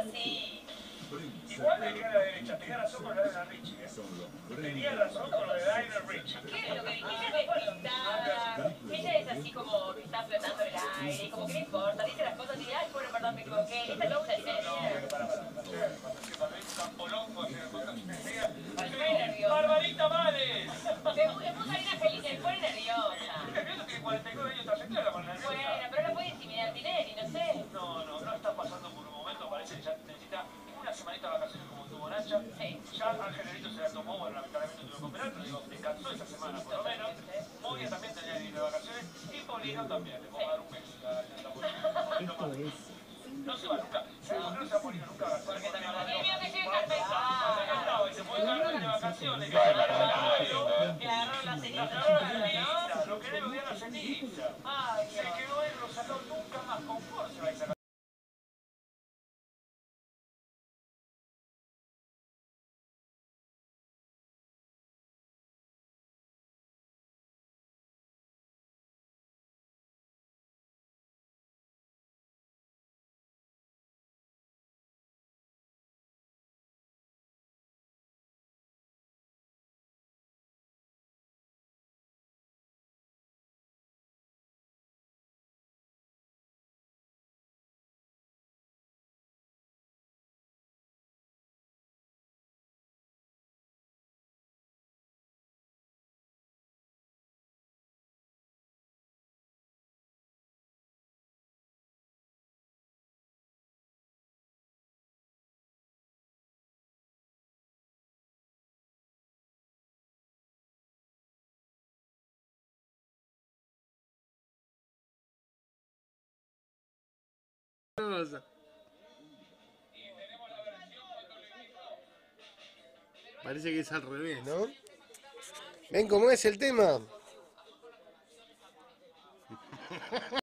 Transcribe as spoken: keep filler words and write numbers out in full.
sí. Igual me queda a la derecha, tenía razón con lo de Lionel Richie, ¿eh? Tenía razón con lo de Lionel Richie. ¿Qué es lo que ella es despistada? Ella es así como que está flotando en el aire, y como que no importa, dice las cosas y dice, ay, bueno, perdón, me equivoqué. Esta loca es seria. Para, para, para. Campolongo, Estoy nerviosa. ¡Barbarita Males! Me puse Karina feliz, me pone nerviosa. Nervioso tiene cuarenta y nueve años de trayectoria, la nerviosa. Bueno, pero no puede intimidar a Tinelli, no sé. No, no, no está pasando por un momento, parece que ya necesita una semanita de vacaciones como tuvo Nacha. Sí. Ya Angelito se la tomó, bueno, lamentablemente tuvo que operar, pero digo, descansó esa semana por lo menos. Moya también tenía que ir de vacaciones y Polino también, le puedo dar un beso. Esto es. No se va nunca, seguro no se va a Polino nunca. Porque te acordás del mío que llega al estaba y se fue a de vacaciones, que que agarró la la ceniza, ceniza, lo que debe odiar la ceniza. Ay, Se quedó en Rosalón, nunca más con fuerza va a sacar. Parece que es al revés, ¿no? ¿Ven cómo es el tema?